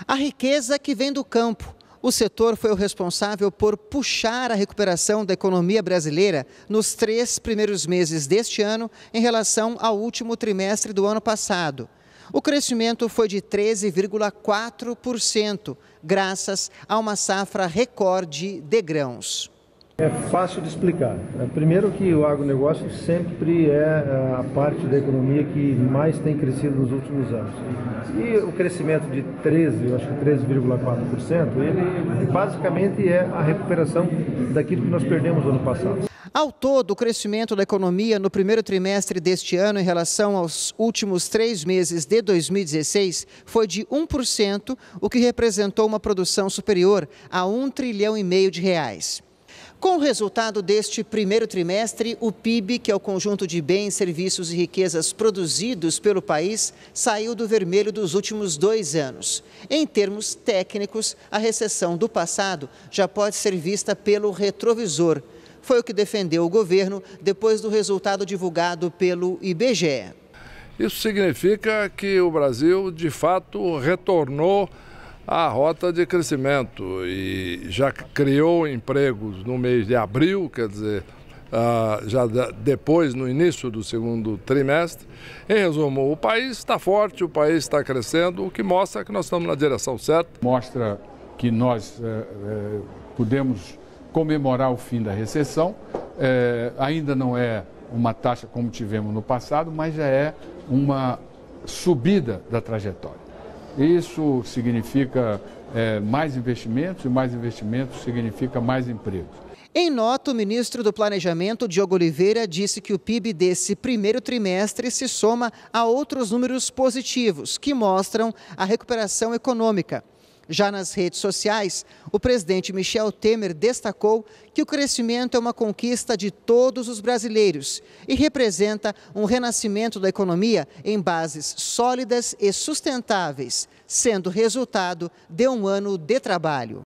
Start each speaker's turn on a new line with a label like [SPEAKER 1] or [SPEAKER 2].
[SPEAKER 1] A riqueza que vem do campo. O setor foi o responsável por puxar a recuperação da economia brasileira nos 3 primeiros meses deste ano em relação ao último trimestre do ano passado. O crescimento foi de 13,4%, graças a uma safra recorde de grãos.
[SPEAKER 2] É fácil de explicar. Primeiro que o agronegócio sempre é a parte da economia que mais tem crescido nos últimos anos. E o crescimento de 13,4%, ele basicamente é a recuperação daquilo que nós perdemos no ano passado.
[SPEAKER 1] Ao todo, o crescimento da economia no primeiro trimestre deste ano em relação aos últimos 3 meses de 2016 foi de 1%, o que representou uma produção superior a R$1,5 trilhão. Com o resultado deste primeiro trimestre, o PIB, que é o conjunto de bens, serviços e riquezas produzidos pelo país, saiu do vermelho dos últimos 2 anos. Em termos técnicos, a recessão do passado já pode ser vista pelo retrovisor. Foi o que defendeu o governo depois do resultado divulgado pelo IBGE.
[SPEAKER 3] Isso significa que o Brasil, de fato, retornou à rota de crescimento e já criou empregos no mês de abril, quer dizer, já depois, no início do segundo trimestre. Em resumo, o país está forte, o país está crescendo, o que mostra que nós estamos na direção certa.
[SPEAKER 4] Mostra que nós podemos comemorar o fim da recessão, ainda não é uma taxa como tivemos no passado, mas já é uma subida da trajetória. Isso significa mais investimentos e mais investimentos significa mais empregos.
[SPEAKER 1] Em nota, o ministro do Planejamento, Diogo Oliveira, disse que o PIB desse primeiro trimestre se soma a outros números positivos que mostram a recuperação econômica. Já nas redes sociais, o presidente Michel Temer destacou que o crescimento é uma conquista de todos os brasileiros e representa um renascimento da economia em bases sólidas e sustentáveis, sendo resultado de um ano de trabalho.